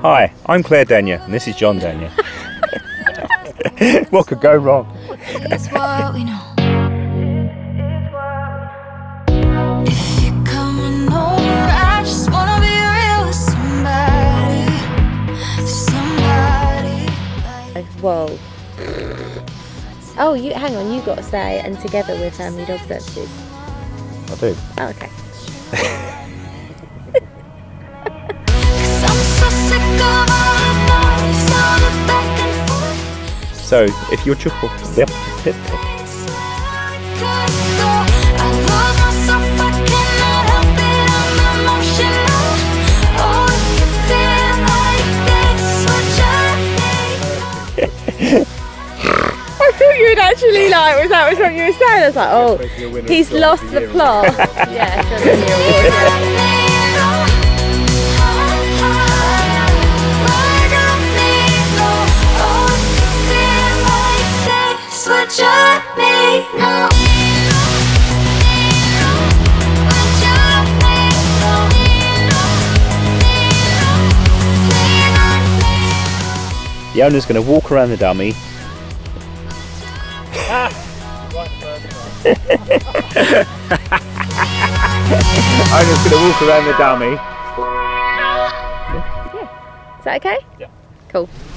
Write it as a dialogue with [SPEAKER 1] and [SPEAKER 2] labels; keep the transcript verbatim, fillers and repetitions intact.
[SPEAKER 1] Hi, I'm Claire Danier and this is John Danier. What could go wrong?
[SPEAKER 2] It's what we know. If you're coming over, I just wanna be real with somebody, somebody.
[SPEAKER 3] Whoa. Oh, you hang on. You got to say and together with Family Dog Searches.
[SPEAKER 1] I do.
[SPEAKER 3] Oh, okay.
[SPEAKER 1] So, if you're chuckle, yep, yep.
[SPEAKER 3] I thought you would actually like, was that was what you were saying? I was like, oh, he's lost the plot. Yeah, so the award, yeah.
[SPEAKER 1] The owner's going to walk around the dummy. Owner's going to walk around the dummy.
[SPEAKER 3] Yeah. Is that okay?
[SPEAKER 1] Yeah.
[SPEAKER 3] Cool.